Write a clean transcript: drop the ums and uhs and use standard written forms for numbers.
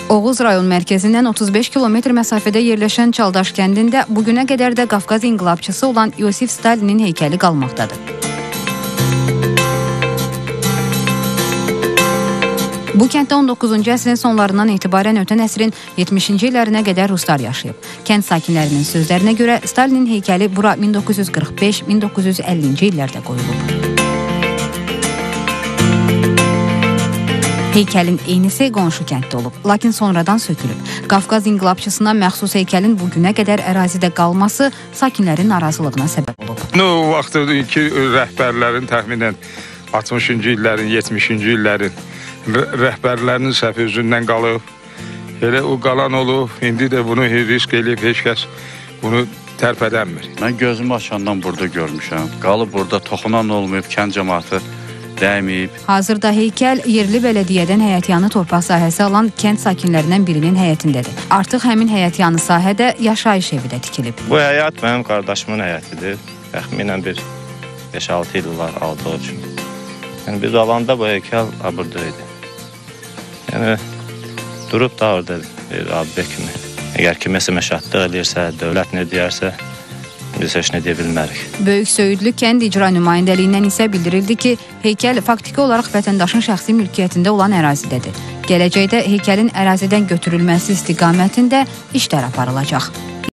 Oğuz rayon mərkəzindən 35 kilometr məsafədə yerləşən Çaldaş kəndində bugünə qədər də Qafqaz inqilabçısı olan Yosif Stalinin heykəli qalmaqdadır. Bu kənddə 19-cu əsrin sonlarından etibarən ötən əsrin 70-ci illərinə qədər ruslar yaşayıb. Kənd sakinlərinin sözlərinə görə Stalinin heykəli bura 1945-1950-ci illərdə qoyulub. Heykəlin eynisi qonşu kənddə olub, lakin sonradan sökülüb. Qafqaz inqilabçısına məxsus heykəlin bugünə qədər ərazidə qalması sakinlərin narazılığına səbəb olub. O vaxtdakı rəhbərlərin təxminən 60-cı illərin, 70-ci illərin rəhbərlərinin səhv üzündən qalıb. Elə o qalan olub, indi də bunu risk eləyib, heç kəs bunu tərp edənmir. Mən gözümü açandan burada görmüşəm. Qalıb burada toxunan olmayıb, kənd cəmaatı dəyməyib. Hazırda heykəl yerli bələdiyyədən həyətyanı torpaq sahəsi alan kənd sakinlərindən birinin həyətindədir. Artıq həmin həyətyanı sahədə yaşayış evi də tikilib. Bu həyat mənim qardaşımın həyətidir. Təxminən bir 5-6 il var aldığı üçün. Yəni biz alanda bu heykəl burada idi. Yəni durub da orada bir abidə kimi. Əgər kiməsə məşattıq eləyirsə, dövlət nə deyərsə, biz heç nə deyə bilmərik. Böyük Söyüdlü kənd icra nümayəndəliyindən isə bildirildi ki, heykəl faktiki olaraq vətəndaşın şəxsi mülkiyyətində olan ərazidədir. Gələcəkdə heykəlin ərazidən götürülməsi istiqamətində işlər aparılacaq.